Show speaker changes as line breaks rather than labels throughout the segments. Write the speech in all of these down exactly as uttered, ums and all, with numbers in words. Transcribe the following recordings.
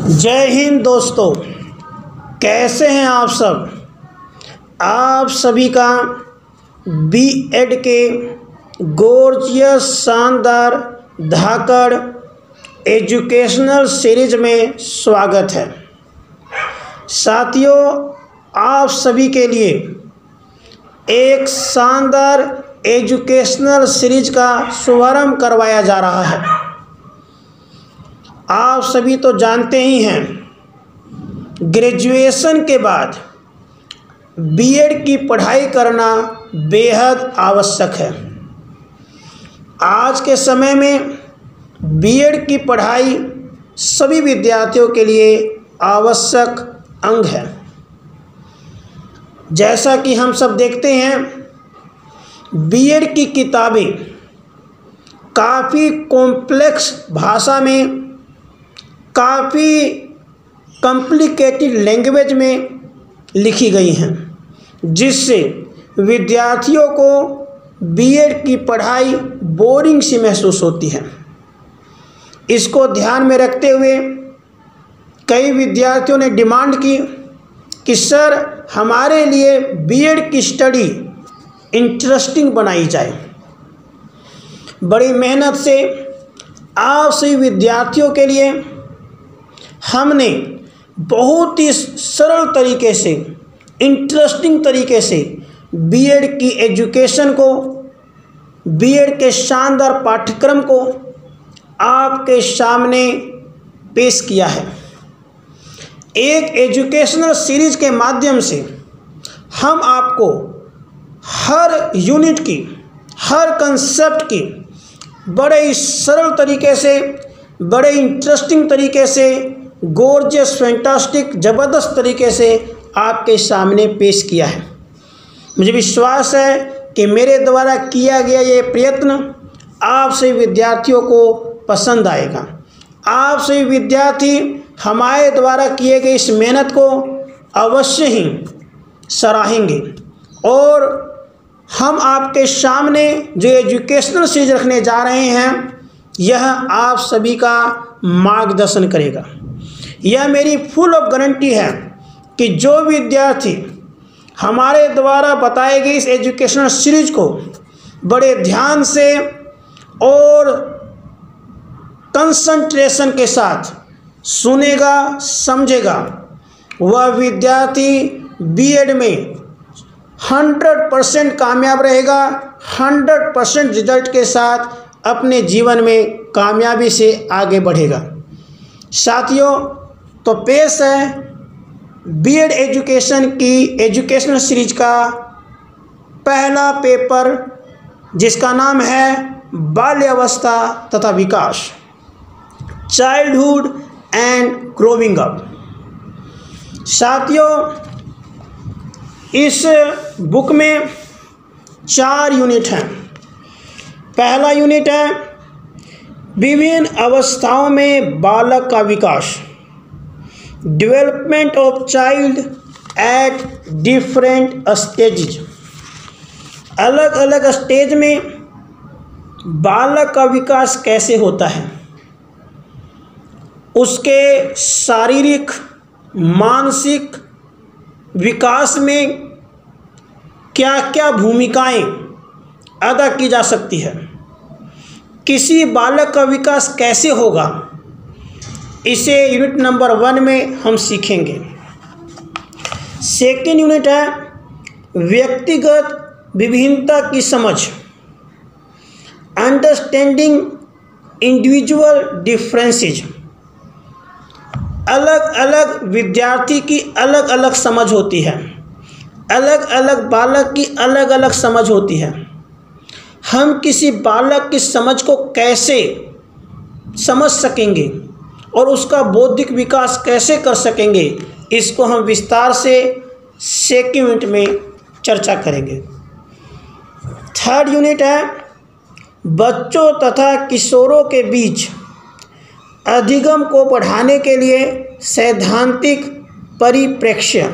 जय हिंद दोस्तों, कैसे हैं आप सब। आप सभी का बी एड के गोर्जियस शानदार धाकड़ एजुकेशनल सीरीज में स्वागत है। साथियों, आप सभी के लिए एक शानदार एजुकेशनल सीरीज का शुभारंभ करवाया जा रहा है। आप सभी तो जानते ही हैं, ग्रेजुएशन के बाद बी एड की पढ़ाई करना बेहद आवश्यक है। आज के समय में बी एड की पढ़ाई सभी विद्यार्थियों के लिए आवश्यक अंग है। जैसा कि हम सब देखते हैं, बी एड की किताबें काफ़ी कॉम्प्लेक्स भाषा में, काफ़ी कॉम्प्लिकेटेड लैंग्वेज में लिखी गई हैं, जिससे विद्यार्थियों को बी एड की पढ़ाई बोरिंग सी महसूस होती है। इसको ध्यान में रखते हुए कई विद्यार्थियों ने डिमांड की कि सर, हमारे लिए बी एड की स्टडी इंटरेस्टिंग बनाई जाए। बड़ी मेहनत से आप सभी विद्यार्थियों के लिए हमने बहुत ही सरल तरीके से, इंटरेस्टिंग तरीके से बी एड की एजुकेशन को, बी एड के शानदार पाठ्यक्रम को आपके सामने पेश किया है। एक एजुकेशनल सीरीज के माध्यम से हम आपको हर यूनिट की, हर कंसेप्ट की बड़े ही सरल तरीके से, बड़े इंटरेस्टिंग तरीके से, गोर्जियस फैंटास्टिक ज़बरदस्त तरीके से आपके सामने पेश किया है। मुझे विश्वास है कि मेरे द्वारा किया गया ये प्रयत्न आप सभी विद्यार्थियों को पसंद आएगा। आप सभी विद्यार्थी हमारे द्वारा किए गए इस मेहनत को अवश्य ही सराहेंगे और हम आपके सामने जो एजुकेशनल सीरीज रखने जा रहे हैं, यह आप सभी का मार्गदर्शन करेगा। यह मेरी फुल ऑफ गारंटी है कि जो विद्यार्थी हमारे द्वारा बताए गए इस एजुकेशनल सीरीज को बड़े ध्यान से और कंसंट्रेशन के साथ सुनेगा, समझेगा, वह विद्यार्थी बी एड में हंड्रेड परसेंट कामयाब रहेगा, हंड्रेड परसेंट रिजल्ट के साथ अपने जीवन में कामयाबी से आगे बढ़ेगा। साथियों, तो पेश है बी एड एजुकेशन की एजुकेशनल सीरीज का पहला पेपर, जिसका नाम है बाल्यावस्था तथा विकास, चाइल्डहुड एंड ग्रोइंग अप। साथियों, इस बुक में चार यूनिट हैं। पहला यूनिट है विभिन्न अवस्थाओं में बालक का विकास, development of child at different stages. अलग अलग स्टेज में बालक का विकास कैसे होता है, उसके शारीरिक, मानसिक विकास में क्या क्या भूमिकाएं अदा की जा सकती है, किसी बालक का विकास कैसे होगा, इसे यूनिट नंबर वन में हम सीखेंगे। सेकेंड यूनिट है व्यक्तिगत विभिन्नता की समझ, अंडरस्टैंडिंग इंडिविजुअल डिफरेंसेस। अलग अलग विद्यार्थी की अलग अलग समझ होती है, अलग अलग बालक की अलग अलग समझ होती है। हम किसी बालक की समझ को कैसे समझ सकेंगे और उसका बौद्धिक विकास कैसे कर सकेंगे, इसको हम विस्तार से सेकेंड यूनिट में चर्चा करेंगे। थर्ड यूनिट है बच्चों तथा किशोरों के बीच अधिगम को बढ़ाने के लिए सैद्धांतिक परिप्रेक्ष्य,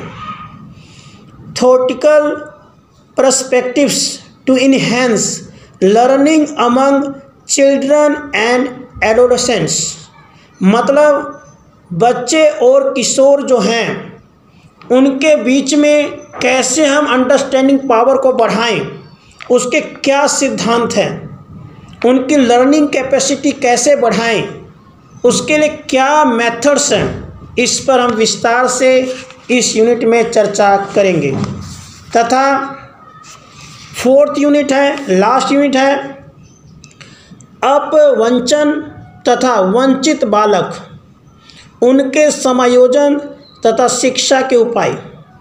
theoretical perspectives to enhance learning among children and adolescents. मतलब बच्चे और किशोर जो हैं उनके बीच में कैसे हम अंडरस्टैंडिंग पावर को बढ़ाएं, उसके क्या सिद्धांत हैं, उनकी लर्निंग कैपेसिटी कैसे बढ़ाएं, उसके लिए क्या मेथड्स हैं, इस पर हम विस्तार से इस यूनिट में चर्चा करेंगे। तथा फोर्थ यूनिट है, लास्ट यूनिट है, अपवंचन तथा वंचित बालक, उनके समायोजन तथा शिक्षा के उपाय।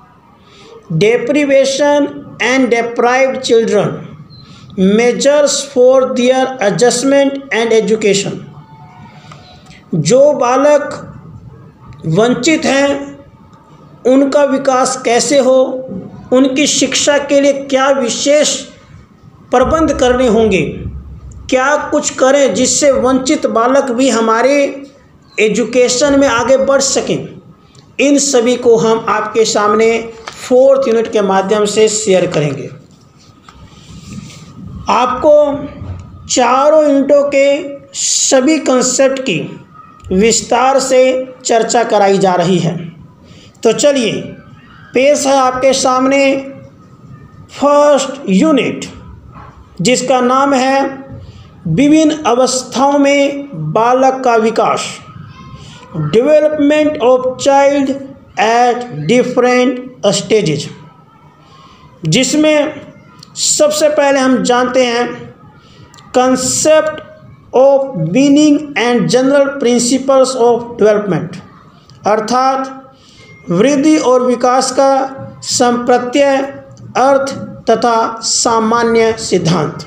Deprivation and deprived children, measures for their adjustment and education. जो बालक वंचित हैं उनका विकास कैसे हो, उनकी शिक्षा के लिए क्या विशेष प्रबंध करने होंगे, क्या कुछ करें जिससे वंचित बालक भी हमारे एजुकेशन में आगे बढ़ सकें, इन सभी को हम आपके सामने फोर्थ यूनिट के माध्यम से शेयर करेंगे। आपको चारों यूनिटों के सभी कंसेप्ट की विस्तार से चर्चा कराई जा रही है। तो चलिए, पेश है आपके सामने फर्स्ट यूनिट, जिसका नाम है विभिन्न अवस्थाओं में बालक का विकास, development of child at different stages, जिसमें सबसे पहले हम जानते हैं concept of meaning and general principles of development, अर्थात वृद्धि और विकास का संप्रत्यय, अर्थ तथा सामान्य सिद्धांत।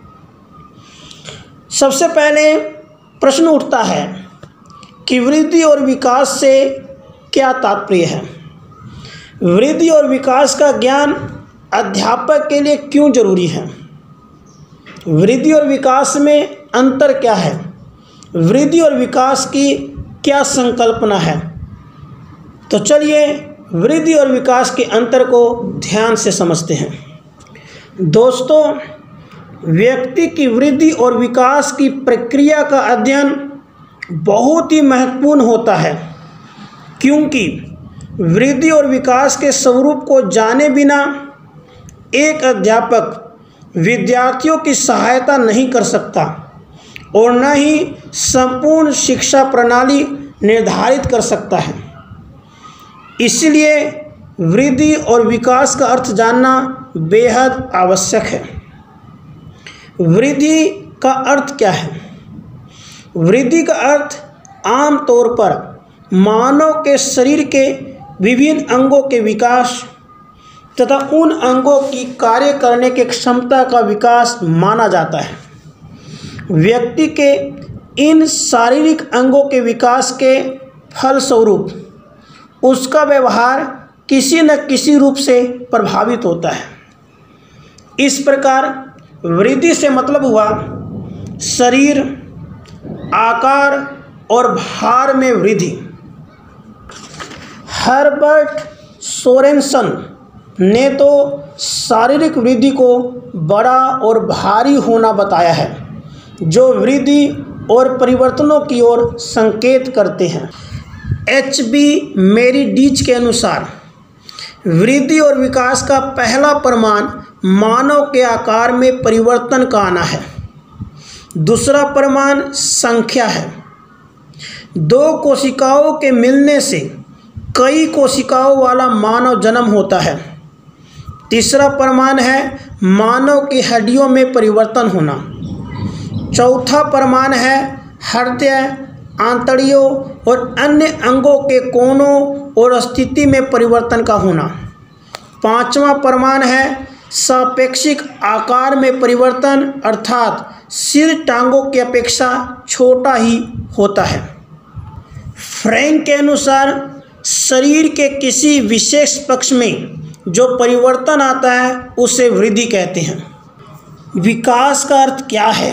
सबसे पहले प्रश्न उठता है कि वृद्धि और विकास से क्या तात्पर्य है। वृद्धि और विकास का ज्ञान अध्यापक के लिए क्यों जरूरी है। वृद्धि और विकास में अंतर क्या है, वृद्धि और विकास की क्या संकल्पना है। तो चलिए वृद्धि और विकास के अंतर को ध्यान से समझते हैं। दोस्तों, व्यक्ति की वृद्धि और विकास की प्रक्रिया का अध्ययन बहुत ही महत्वपूर्ण होता है, क्योंकि वृद्धि और विकास के स्वरूप को जाने बिना एक अध्यापक विद्यार्थियों की सहायता नहीं कर सकता और न ही संपूर्ण शिक्षा प्रणाली निर्धारित कर सकता है। इसलिए वृद्धि और विकास का अर्थ जानना बेहद आवश्यक है। वृद्धि का अर्थ क्या है। वृद्धि का अर्थ आम तौर पर मानव के शरीर के विभिन्न अंगों के विकास तथा उन अंगों की कार्य करने की क्षमता का विकास माना जाता है। व्यक्ति के इन शारीरिक अंगों के विकास के फलस्वरूप उसका व्यवहार किसी न किसी रूप से प्रभावित होता है। इस प्रकार वृद्धि से मतलब हुआ शरीर, आकार और भार में वृद्धि। हर्बर्ट सोरेनसन ने तो शारीरिक वृद्धि को बड़ा और भारी होना बताया है, जो वृद्धि और परिवर्तनों की ओर संकेत करते हैं। एच बी मेरीडीज के अनुसार वृद्धि और विकास का पहला प्रमाण मानव के आकार में परिवर्तन का आना है। दूसरा प्रमाण संख्या है। दो कोशिकाओं के मिलने से कई कोशिकाओं वाला मानव जन्म होता है। तीसरा प्रमाण है मानव की हड्डियों में परिवर्तन होना। चौथा प्रमाण है हृदय, आंतड़ियों और अन्य अंगों के कोनों और स्थिति में परिवर्तन का होना। पांचवा प्रमाण है सापेक्षिक आकार में परिवर्तन, अर्थात सिर टांगों की अपेक्षा छोटा ही होता है। फ्रैंक के अनुसार शरीर के किसी विशेष पक्ष में जो परिवर्तन आता है उसे वृद्धि कहते हैं। विकास का अर्थ क्या है।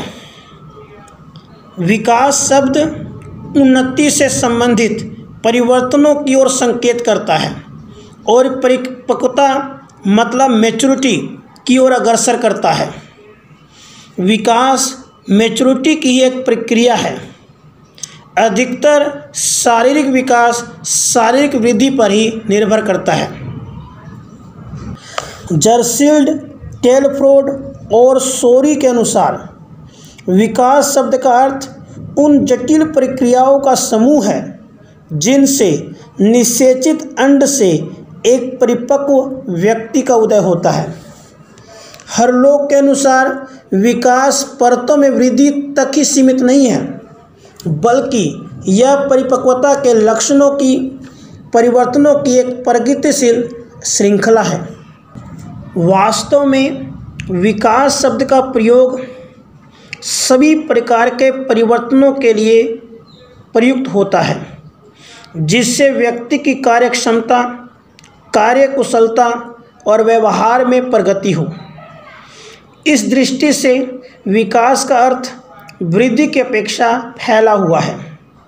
विकास शब्द उन्नति से संबंधित परिवर्तनों की ओर संकेत करता है और परिपक्वता मतलब मैच्योरिटी की ओर अग्रसर करता है। विकास मैच्योरिटी की एक प्रक्रिया है। अधिकतर शारीरिक विकास शारीरिक वृद्धि पर ही निर्भर करता है। जर्सील्ड, टेलफ्रोड और सोरी के अनुसार विकास शब्द का अर्थ उन जटिल प्रक्रियाओं का समूह है जिनसे निषेचित अंड से एक परिपक्व व्यक्ति का उदय होता है। हर लोग के अनुसार विकास परतों में वृद्धि तक ही सीमित नहीं है, बल्कि यह परिपक्वता के लक्षणों की परिवर्तनों की एक प्रगतिशील श्रृंखला है। वास्तव में विकास शब्द का प्रयोग सभी प्रकार के परिवर्तनों के लिए प्रयुक्त होता है जिससे व्यक्ति की कार्यक्षमता, कार्यकुशलता और व्यवहार में प्रगति हो। इस दृष्टि से विकास का अर्थ वृद्धि की अपेक्षा फैला हुआ है।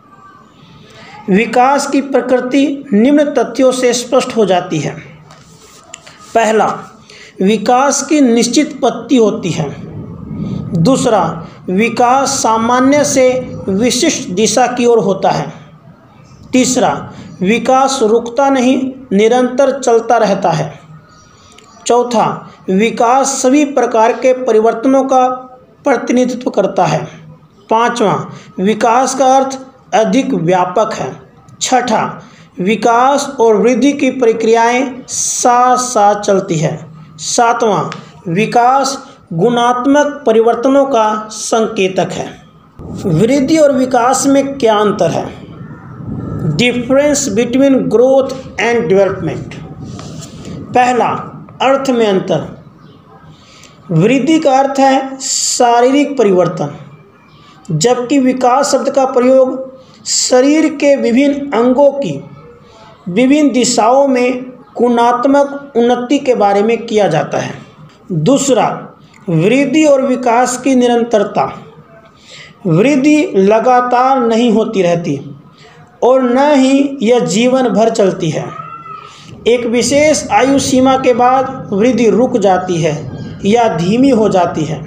विकास की प्रकृति निम्न तथ्यों से स्पष्ट हो जाती है। पहला, विकास की निश्चित पत्ति होती है। दूसरा, विकास सामान्य से विशिष्ट दिशा की ओर होता है। तीसरा, विकास रुकता नहीं, निरंतर चलता रहता है। चौथा, विकास सभी प्रकार के परिवर्तनों का प्रतिनिधित्व करता है। पांचवा, विकास का अर्थ अधिक व्यापक है। छठा, विकास और वृद्धि की प्रक्रियाएं साथ साथ चलती है। सातवां, विकास गुणात्मक परिवर्तनों का संकेतक है। वृद्धि और विकास में क्या अंतर है? Difference between growth and development. पहला, अर्थ में अंतर। वृद्धि का अर्थ है शारीरिक परिवर्तन, जबकि विकास शब्द का प्रयोग शरीर के विभिन्न अंगों की विभिन्न दिशाओं में गुणात्मक उन्नति के बारे में किया जाता है। दूसरा, वृद्धि और विकास की निरंतरता। वृद्धि लगातार नहीं होती रहती और न ही यह जीवन भर चलती है। एक विशेष आयु सीमा के बाद वृद्धि रुक जाती है या धीमी हो जाती है,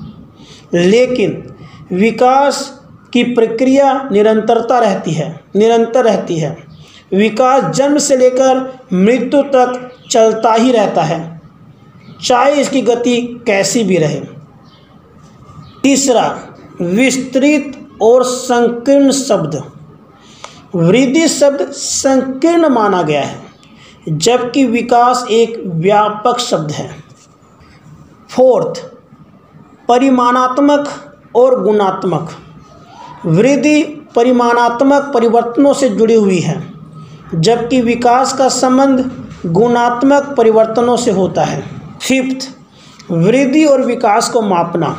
लेकिन विकास की प्रक्रिया निरंतरता रहती है निरंतर रहती है। विकास जन्म से लेकर मृत्यु तक चलता ही रहता है, चाहे इसकी गति कैसी भी रहे। तीसरा, विस्तृत और संकीर्ण शब्द। वृद्धि शब्द संकीर्ण माना गया है, जबकि विकास एक व्यापक शब्द है। फोर्थ, परिमाणात्मक और गुणात्मक। वृद्धि परिमाणात्मक परिवर्तनों से जुड़ी हुई है, जबकि विकास का संबंध गुणात्मक परिवर्तनों से होता है। फिफ्थ, वृद्धि और विकास को मापना।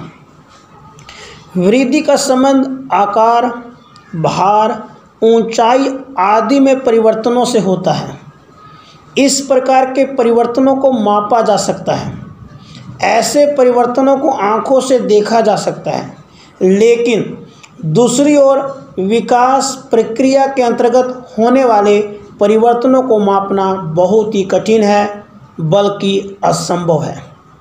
वृद्धि का संबंध आकार, भार, ऊंचाई आदि में परिवर्तनों से होता है। इस प्रकार के परिवर्तनों को मापा जा सकता है। ऐसे परिवर्तनों को आंखों से देखा जा सकता है, लेकिन दूसरी ओर विकास प्रक्रिया के अंतर्गत होने वाले परिवर्तनों को मापना बहुत ही कठिन है, बल्कि असंभव है।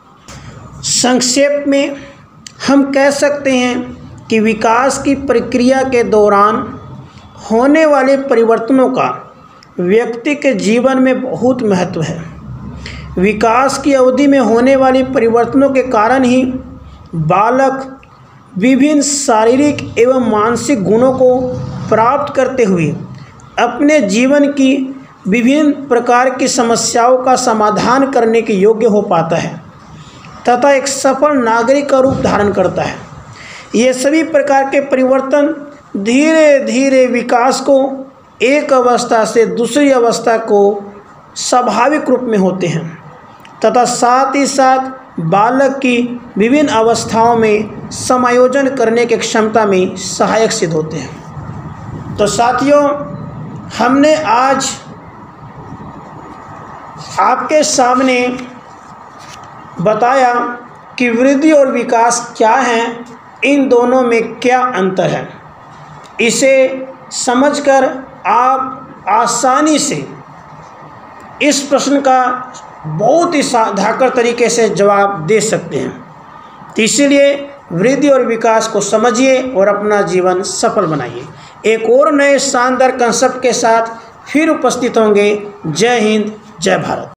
संक्षेप में हम कह सकते हैं कि विकास की प्रक्रिया के दौरान होने वाले परिवर्तनों का व्यक्ति के जीवन में बहुत महत्व है। विकास की अवधि में होने वाले परिवर्तनों के कारण ही बालक विभिन्न शारीरिक एवं मानसिक गुणों को प्राप्त करते हुए अपने जीवन की विभिन्न प्रकार की समस्याओं का समाधान करने के योग्य हो पाता है तथा एक सफल नागरिक का रूप धारण करता है। ये सभी प्रकार के परिवर्तन धीरे धीरे विकास को एक अवस्था से दूसरी अवस्था को स्वाभाविक रूप में होते हैं तथा साथ ही साथ बालक की विभिन्न अवस्थाओं में समायोजन करने की क्षमता में सहायक सिद्ध होते हैं। तो साथियों, हमने आज आपके सामने बताया कि वृद्धि और विकास क्या हैं, इन दोनों में क्या अंतर है। इसे समझकर आप आसानी से इस प्रश्न का बहुत ही धाकर तरीके से जवाब दे सकते हैं। तो इसीलिए वृद्धि और विकास को समझिए और अपना जीवन सफल बनाइए। एक और नए शानदार कंसेप्ट के साथ फिर उपस्थित होंगे। जय हिंद, जय भारत।